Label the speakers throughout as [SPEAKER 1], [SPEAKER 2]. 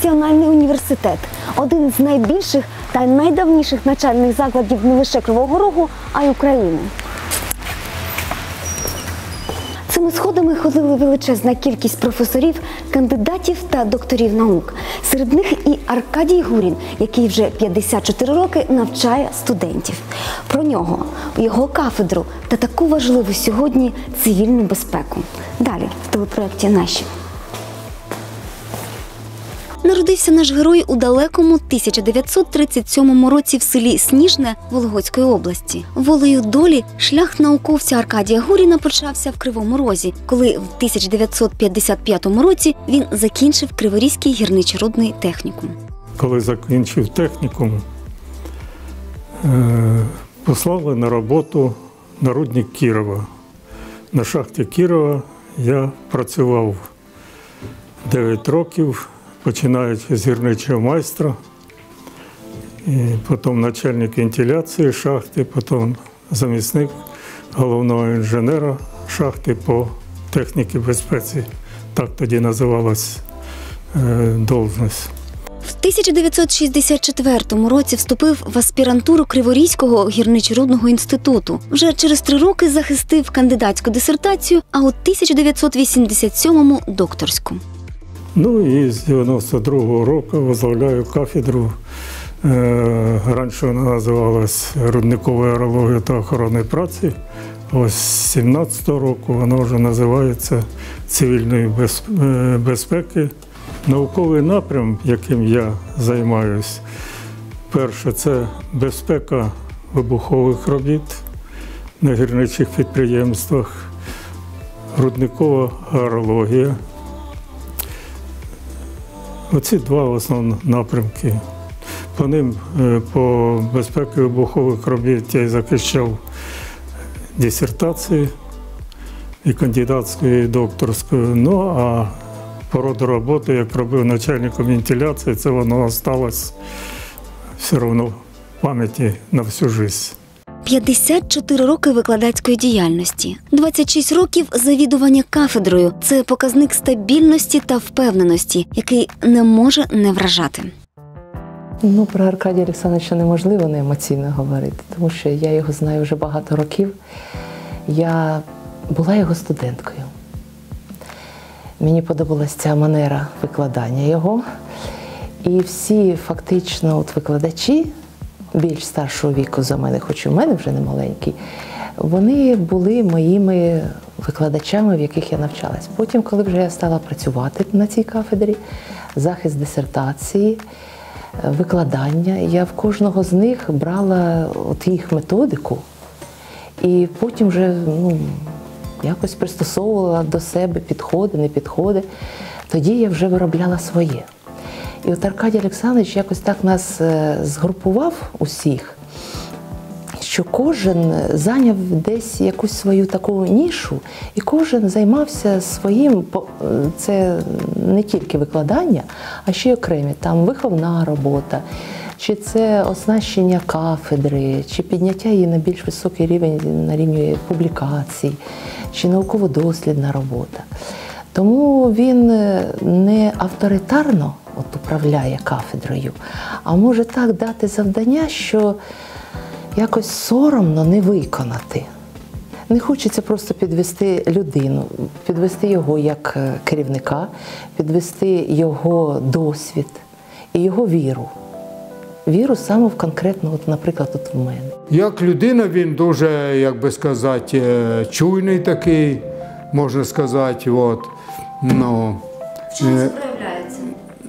[SPEAKER 1] Національний університет – один з найбільших та найдавніших навчальних закладів не лише Кривого Рогу, а й України. Цими сходами ходили величезна кількість професорів, кандидатів та докторів наук. Серед них і Аркадій Гурін, який вже 54 роки навчає студентів. Про нього, його кафедру та таку важливу сьогодні цивільну безпеку. Далі в телепроєкті «Наші». Народився наш герой у далекому 1937 році в селі Сніжне Вологодської області. Волею долі шлях науковця Аркадія Гуріна почався в Кривому Розі, коли в 1955 році він закінчив Криворізький гірничорудний технікум.
[SPEAKER 2] Коли закінчив технікум, послали на роботу на рудник Кірова. На шахті Кірова я працював 9 років, починаючи з гірничого майстра, і потім начальник вентиляції шахти, потім замісник головного інженера шахти по техніці безпеці. Так тоді називалась должність.
[SPEAKER 1] В 1964 році вступив в аспірантуру Криворізького гірничорудного інституту. Вже через 3 роки захистив кандидатську дисертацію, а у 1987-му – докторську.
[SPEAKER 2] Ну і з 92-го року возглавляю кафедру. Раніше вона називалась «Рудникова аерологія та охорони праці». Ось з 17-го року вона вже називається «Цивільної безпеки». Науковий напрям, яким я займаюся, перше – це безпека вибухових робіт на гірничих підприємствах, рудникова аерологія. Оці 2 основні напрямки. По ним, по безпеці вибухових робіт я захищав дисертації і кандидатську, і докторську. Ну, а по роду роботи, як робив начальником вентиляції, це воно залишилось все одно в пам'яті на всю життя.
[SPEAKER 1] 54 роки викладацької діяльності, 26 років завідування кафедрою – це показник стабільності та впевненості, який не може не вражати.
[SPEAKER 3] Ну, про Аркадія Олександровича неможливо не емоційно говорити, тому що я його знаю вже багато років. Я була його студенткою. Мені подобалася ця манера викладання його. І всі фактично викладачі більш старшого віку за мене, хоч у мене вже не маленький, вони були моїми викладачами, в яких я навчалась. Потім, коли вже я стала працювати на цій кафедрі, захист дисертації, викладання, я в кожного з них брала от їх методику і потім вже якось пристосовувала до себе підходи, не підходи. Тоді я вже виробляла своє. І от Аркадій Олександрович якось так нас згрупував усіх, що кожен зайняв десь якусь свою таку нішу, і кожен займався своїм, це не тільки викладання, а ще й окремі, там виховна робота, чи це оснащення кафедри, чи підняття її на більш високий рівень, на рівні публікацій, чи науково-дослідна робота. Тому він не авторитарно управляє кафедрою, а може так дати завдання, що якось соромно не виконати. Не хочеться просто підвести людину, підвести його як керівника, підвести його досвід і його віру. Віру саме в конкретно, от, наприклад, тут в мене.
[SPEAKER 4] Як людина він дуже, як би сказати, чуйний такий, можна сказати. От. Ну,
[SPEAKER 1] в чому це проявляється?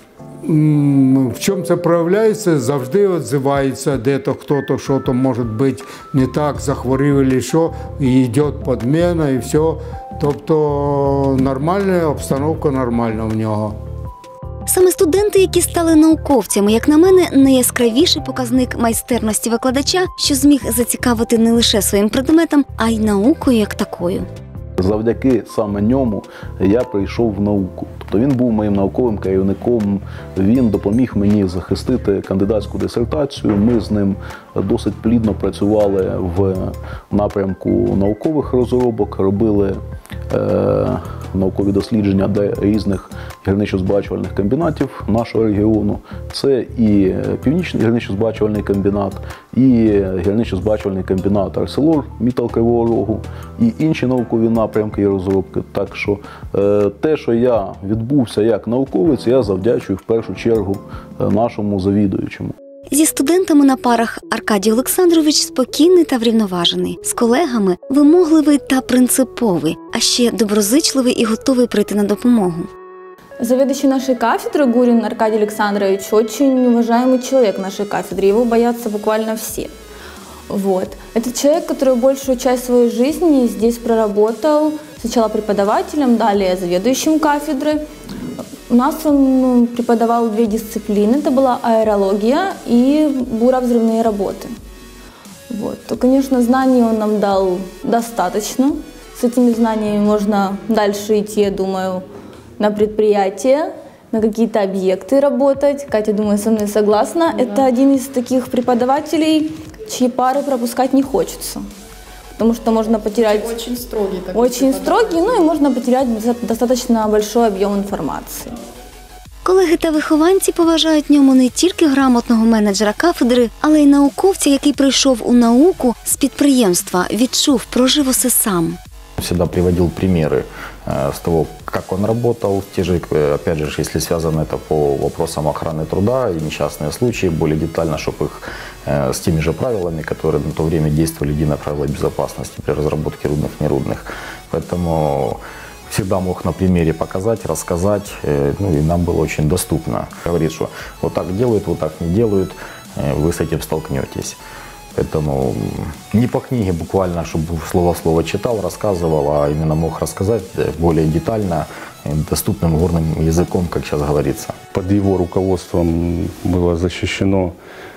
[SPEAKER 4] В чому це проявляється? Завжди відзивається, де-то хто-то, що-то може бути не так, захворів або що, і йде підміна, і все. Тобто нормальна обстановка, нормальна в нього.
[SPEAKER 1] Саме студенти, які стали науковцями, як на мене, найяскравіший показник майстерності викладача, що зміг зацікавити не лише своїм предметом, а й наукою як такою.
[SPEAKER 5] Завдяки саме ньому я прийшов в науку. Тобто він був моїм науковим керівником, він допоміг мені захистити кандидатську дисертацію. Ми з ним досить плідно працювали в напрямку наукових розробок, робили наукові дослідження різних гірничо-збагачувальних комбінатів нашого регіону. Це і Північний гірничо-збагачувальний комбінат, і гірничо-збагачувальний комбінат ArcelorMittal Кривого Рогу, і інші наукові напрямки і розробки. Так що те, що я відбувся як науковець, я завдячую в першу чергу нашому завідуючому.
[SPEAKER 1] Зі студентами на парах Аркадій Олександрович спокійний та врівноважений, з колегами вимогливий та принциповий, а ще доброзичливий і готовий прийти на допомогу.
[SPEAKER 6] Заведующий нашей кафедры Гурин Аркадий Александрович очень уважаемый человек нашей кафедры, его боятся буквально все. Вот. Это человек, который большую часть своей жизни здесь проработал, сначала преподавателем, далее заведующим кафедры. У нас он преподавал 2 дисциплины, это была аэрология и буровзрывные работы. Вот. То, конечно, знаний он нам дал достаточно. С этими знаниями можно дальше идти, я думаю, на предприятия, на какие-то объекты работать. Катя, думаю, со мной согласна. Да. Это один из таких преподавателей, чьи пары пропускать не хочется. Потому что можно потерять...
[SPEAKER 7] Очень строгий такой.
[SPEAKER 6] Очень строгий, ну и можно потерять достаточно большой объем информации.
[SPEAKER 1] Колеги та вихованці поважають в ньому не тільки грамотного менеджера кафедри, але й науковця, який прийшов у науку з підприємства, відчув, прожив усе сам.
[SPEAKER 8] Всегда приводил примеры с того, как он работал. Те же, опять же, если связано это по вопросам охраны труда и несчастные случаи, более детально, чтобы их с теми же правилами, которые на то время действовали, единое правило безопасности при разработке рудных, нерудных. Поэтому всегда мог на примере показать, рассказать, ну и нам было очень доступно. Говорит, что вот так делают, вот так не делают, вы с этим столкнетесь. Поэтому не по книге буквально, чтобы слово в слово читал, рассказывал, а именно мог рассказать более детально, доступным горным языком, как сейчас говорится.
[SPEAKER 9] Под его руководством было защищено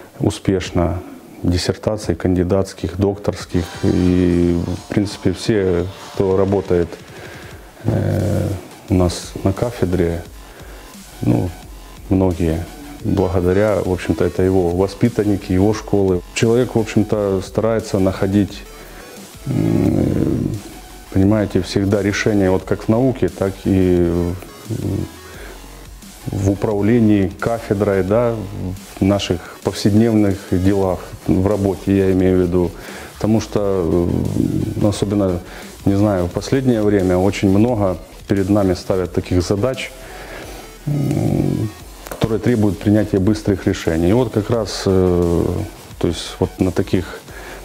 [SPEAKER 9] успешно диссертаций кандидатских, докторских. И, в принципе, все, кто работает у нас на кафедре, ну, многие, благодаря, в общем-то, это его воспитанники, его школы. Человек, в общем-то, старается находить, понимаете, всегда решение, вот как в науке, так и в управлении кафедрой, да, в наших повседневных делах, в работе, я имею в виду. Потому что, особенно, не знаю, в последнее время очень много перед нами ставят таких задач, которые требуют принятия быстрых решений. И вот как раз, то есть вот на таких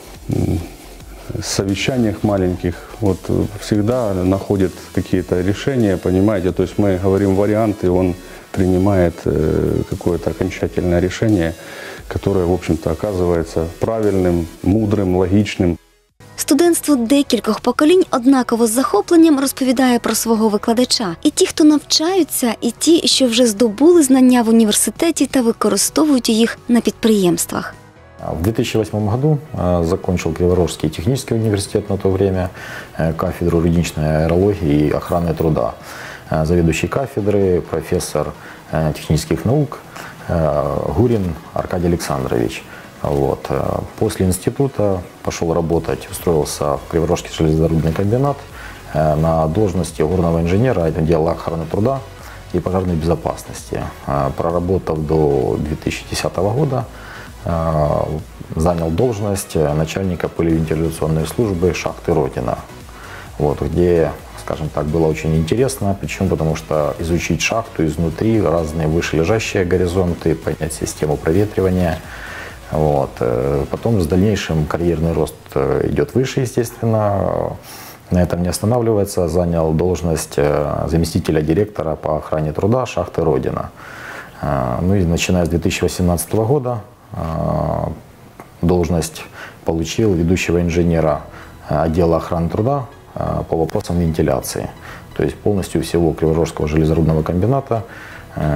[SPEAKER 9] совещаниях маленьких вот всегда находят какие-то решения, понимаете, то есть мы говорим варианты, он принимает какое-то окончательное решение, которое, в общем-то, оказывается правильным, мудрым, логичным.
[SPEAKER 1] Студентство декількох поколінь однаково з захопленням розповідає про свого викладача. І ті, хто навчаються, і ті, що вже здобули знання в університеті та використовують їх на підприємствах.
[SPEAKER 8] В 2008 году закончил Криворожский технический университет на то время, кафедру рудничной аэрологии и охраны труда. Заведующий кафедры, профессор технических наук Гурин Аркадий Александрович. Вот. После института пошел работать, устроился в Криворожский железнодорожный комбинат на должности горного инженера отдела охраны труда и пожарной безопасности. Проработав до 2010 года, занял должность начальника пылевентиляционной службы шахты Родина, вот, где, скажем так, было очень интересно. Почему? Потому что изучить шахту изнутри, разные вышележащие горизонты, понять систему проветривания. Вот. Потом с дальнейшим карьерный рост идет выше, естественно. На этом не останавливается. Занял должность заместителя директора по охране труда шахты Родина. Ну и начиная с 2018 года должность получил ведущего инженера отдела охраны труда по вопросам вентиляции. То есть полностью всего Криворожского железорудного комбината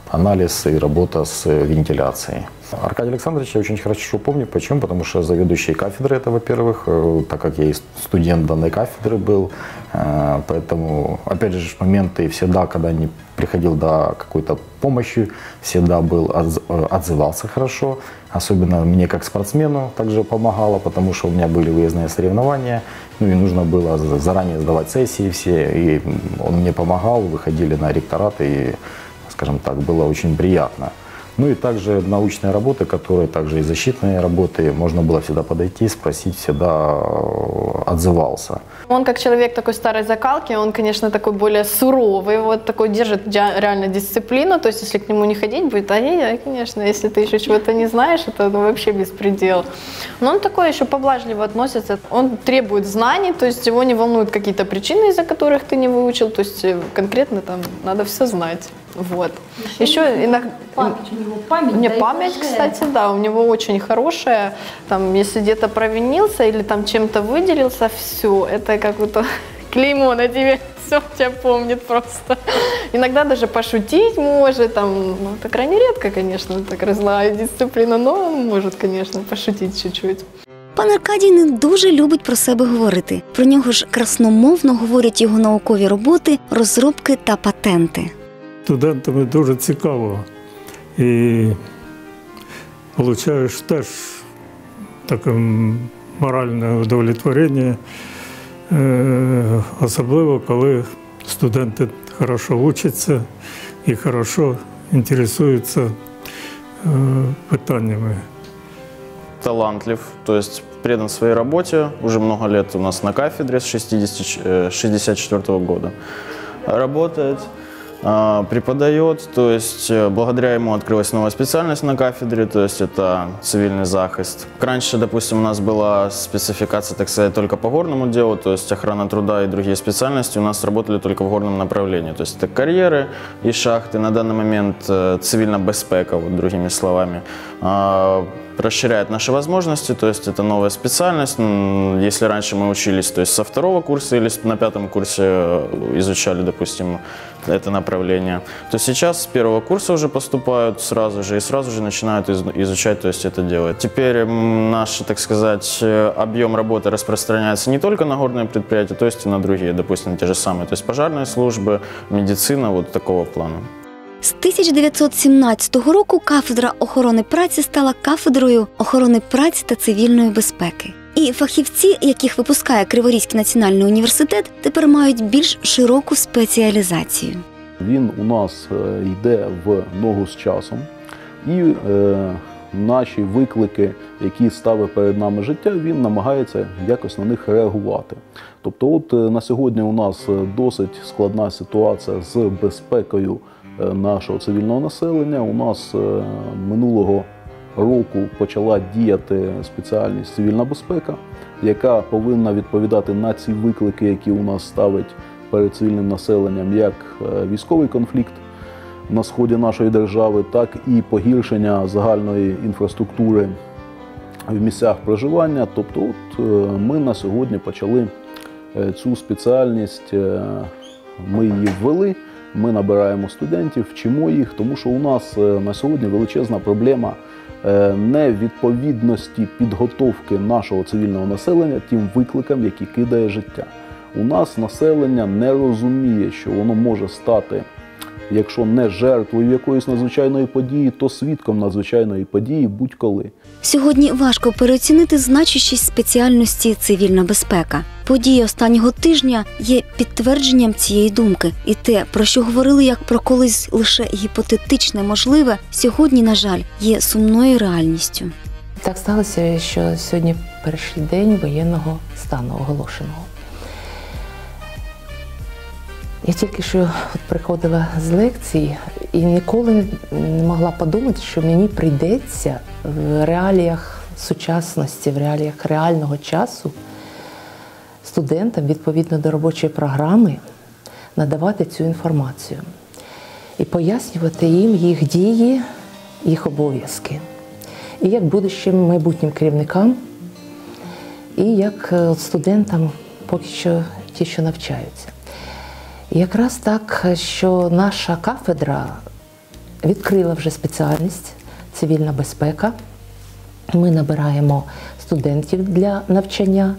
[SPEAKER 8] анализ и работа с вентиляцией. Аркадий Александрович я очень хорошо помню. Почему? Потому что заведующий кафедры, это, во-первых, так как я и студент данной кафедры был, поэтому, опять же, моменты всегда, когда не приходил до какой-то помощи, всегда отзывался хорошо. Особенно мне как спортсмену также помогало, потому что у меня были выездные соревнования, ну и нужно было заранее сдавать сессии все, и он мне помогал, выходили на ректорат, и, скажем так, было очень приятно. Ну и также научные работы, которые также и защитные работы, можно было всегда подойти, спросить, всегда отзывался.
[SPEAKER 7] Он как человек такой старой закалки, он, конечно, такой более суровый, вот такой держит реально дисциплину, то есть если к нему не ходить будет, ай-яй-яй, конечно, если ты еще чего-то не знаешь, это вообще беспредел. Но он такой еще поблажливо относится, он требует знаний, то есть его не волнуют какие-то причины, из-за которых ты не выучил, то есть конкретно там надо все знать. Вот. Еще иногда... Память, кстати, да, у него очень хорошая. Там, если где-то провинился или там чем-то выделился, все, это как будто клеймо на тебе, все тебя помнит просто. Иногда даже пошутить может, там, ну, это крайне редко, конечно, так разлагает дисциплина, но он может, конечно, пошутить чуть-чуть.
[SPEAKER 1] Пан Аркадій не дуже любить про себе говорити. Про нього ж красномовно говорять його наукові роботи, розробки та патенти.
[SPEAKER 2] Студентами дуже цікаво і отримуєш теж таке моральне удовлетворення, особливо коли студенти хорошо вчаться і хорошо інтересуються питаннями.
[SPEAKER 10] Талантлив, то есть предан своей работе, уже много лет у нас на кафедре с 1964 года работает. Преподает, то есть благодаря ему открылась новая специальность на кафедре, то есть это цивильный захист. Раньше, допустим, у нас была спецификация, так сказать, только по горному делу, то есть охрана труда и другие специальности у нас работали только в горном направлении, то есть это карьеры и шахты. На данный момент цивильная безпека, вот другими словами, расширяет наши возможности, то есть это новая специальность. Если раньше мы учились, то есть со 2-го курса или на 5-м курсе изучали, допустим, это направление, то сейчас с 1-го курса уже поступают сразу же и сразу же начинают изучать, то есть это делать. Теперь наш, так сказать, объем работы распространяется не только на горные предприятия, то есть и на другие, допустим, те же самые, то есть пожарные службы, медицина, вот такого плана.
[SPEAKER 1] З 1917 року кафедра охорони праці стала кафедрою охорони праці та цивільної безпеки. І фахівці, яких випускає Криворізький національний університет, тепер мають більш широку спеціалізацію.
[SPEAKER 5] Він у нас йде в ногу з часом, і наші виклики, які ставить перед нами життя, він намагається якось на них реагувати. Тобто от на сьогодні у нас досить складна ситуація з безпекою нашого цивільного населення. У нас минулого року почала діяти спеціальність цивільна безпека, яка повинна відповідати на ці виклики, які у нас ставить перед цивільним населенням, як військовий конфлікт на сході нашої держави, так і погіршення загальної інфраструктури в місцях проживання. Тобто от ми на сьогодні почали цю спеціальність, ми її ввели, ми набираємо студентів, вчимо їх, тому що у нас на сьогодні величезна проблема невідповідності підготовки нашого цивільного населення тим викликам, які кидає життя. У нас населення не розуміє, що воно може стати, якщо не жертвою якоїсь надзвичайної події, то свідком надзвичайної події будь-коли.
[SPEAKER 1] Сьогодні важко переоцінити значущість спеціальності цивільна безпека. Події останнього тижня є підтвердженням цієї думки. І те, про що говорили як про колись лише гіпотетичне можливе, сьогодні, на жаль, є сумною реальністю.
[SPEAKER 3] Так сталося, що сьогодні перший день воєнного стану оголошеного. Я тільки що приходила з лекції і ніколи не могла подумати, що мені прийдеться в реаліях сучасності, в реаліях реального часу студентам, відповідно до робочої програми, надавати цю інформацію і пояснювати їм їх дії, їх обов'язки. І як будущим майбутнім керівникам, і як студентам, поки що ті, що навчаються. І якраз так, що наша кафедра відкрила вже спеціальність цивільна безпека. Ми набираємо студентів для навчання,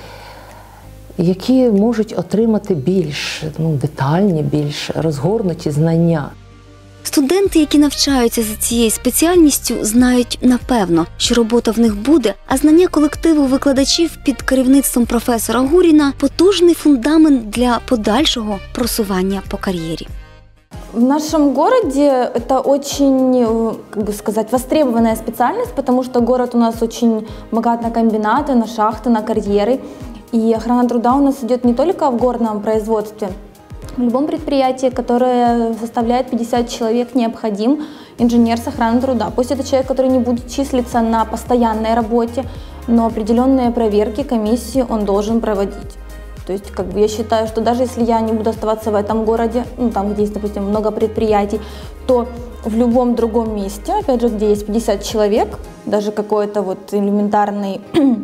[SPEAKER 3] які можуть отримати більш детальні, більш розгорнуті знання.
[SPEAKER 1] Студенти, які навчаються за цією спеціальністю, знають напевно, що робота в них буде, а знання колективу викладачів під керівництвом професора Гуріна – потужний фундамент для подальшого просування по кар'єрі.
[SPEAKER 6] В нашем городе это очень, как бы сказать, востребованная специальность, потому что город у нас очень богат на комбинаты, на шахты, на карьеры. И охрана труда у нас идет не только в горном производстве. В любом предприятии, которое составляет 50 человек, необходим инженер с охраны труда. Пусть это человек, который не будет числиться на постоянной работе, но определенные проверки, комиссии он должен проводить. То есть, как бы я считаю, что даже если я не буду оставаться в этом городе, там, где есть, допустим, много предприятий, то в любом другом месте, опять же, где есть 50 человек, даже какое-то вот элементарное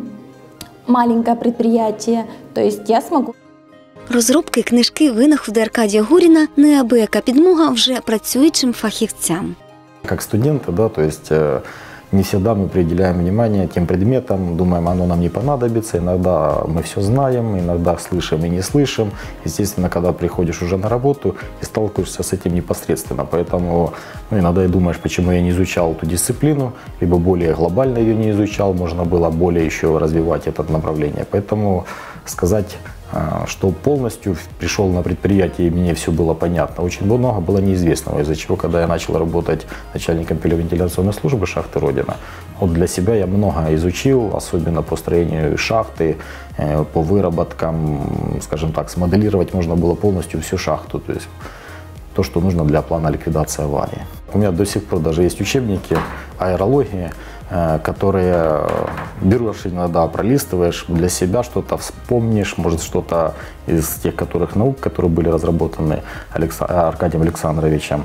[SPEAKER 6] маленькое предприятие, то есть я смогу.
[SPEAKER 1] Розробки, книжки, винаходи Аркадія Гуріна – неабияка підмога вже працюючим фахівцям.
[SPEAKER 8] Как студенты, да, то есть не всегда мы приуделяем внимание тем предметам, думаем, оно нам не понадобится. Иногда мы все знаем, иногда слышим и не слышим. Естественно, когда приходишь уже на работу и сталкиваешься с этим непосредственно. Поэтому иногда и думаешь, почему я не изучал эту дисциплину, либо более глобально ее не изучал, можно было более еще развивать это направление. Поэтому сказать, что полностью пришел на предприятие, и мне все было понятно. Очень много было неизвестного, из-за чего, когда я начал работать начальником пиловентиляционной службы шахты «Родина», вот для себя я много изучил, особенно по строению шахты, по выработкам, скажем так, смоделировать можно было полностью всю шахту, то есть то, что нужно для плана ликвидации аварии. У меня до сих пор даже есть учебники аэрологии, которые берешь иногда, пролистываешь для себя, что-то вспомнишь, может что-то из тех наук, которые были разработаны Аркадием Александровичем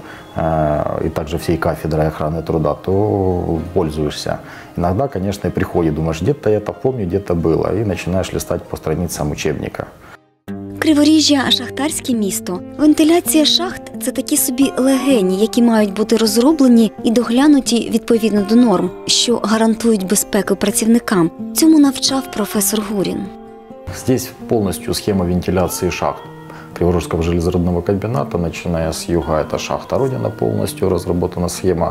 [SPEAKER 8] и также всей кафедрой охраны труда, то пользуешься. Иногда, конечно, и приходит, думаешь, где-то я это помню, где-то было, и начинаешь листать по страницам учебника.
[SPEAKER 1] Криворіжжя – шахтарське місто. Вентиляція шахт – це такі собі легені, які мають бути розроблені і доглянуті відповідно до норм, що гарантують безпеку працівникам. Цьому навчав професор Гурін.
[SPEAKER 8] Здесь полностью схема вентиляции шахт Криворожского железорудного комбината, начиная с юга, это шахта «Родина», полностью разработана схема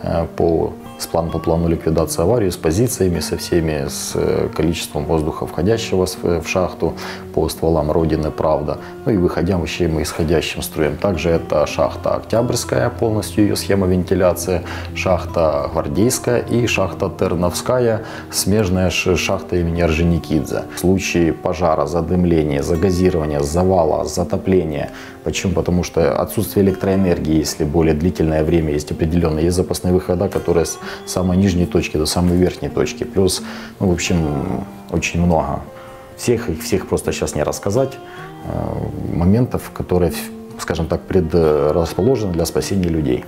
[SPEAKER 8] по плану ликвидации аварии, с позициями, со всеми, с количеством воздуха, входящего в шахту, по стволам «Родины», «Правда», ну и выходящим и исходящим струям. Также это шахта «Октябрьская», полностью ее схема вентиляции, шахта «Гвардейская» и шахта «Терновская», смежная шахта имени Орджоникидзе. В случае пожара, задымления, загазирования, завала, затопления. Почему? Потому что отсутствие электроэнергии, если более длительное время, есть определенные, есть запасные выхода, которые с самой нижней точки до самой верхней точки. Плюс, в общем, очень много. Всех просто сейчас не рассказать. Моментов, которые, скажем так, предрасположены для спасения людей.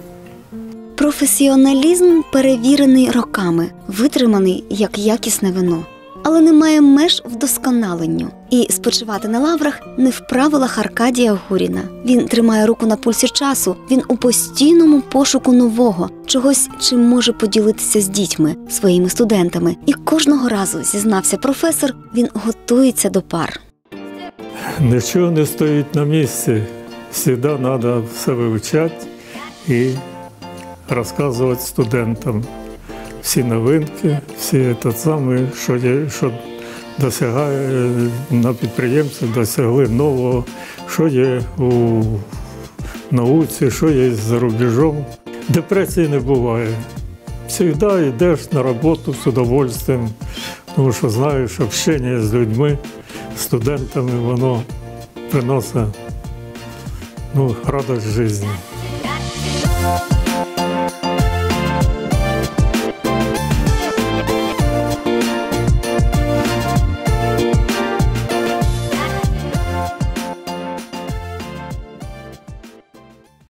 [SPEAKER 1] Професіоналізм перевірений роками, витриманий як якісне вино. Але немає меж вдосконаленню. І спочивати на лаврах не в правилах Аркадія Гуріна. Він тримає руку на пульсі часу, він у постійному пошуку нового, чогось, чим може поділитися з дітьми, своїми студентами. І кожного разу, зізнався професор, він готується до пар.
[SPEAKER 2] Нічого не стоїть на місці. Завжди треба все вивчати і розказувати студентам. Всі новинки, всі що досягає на підприємстві, досягли нового, що є у науці, що є за рубежом. Депресії не буває. Завжди йдеш на роботу з удовольствием, тому що знаєш, общення з людьми, студентами, воно приносить радість життя.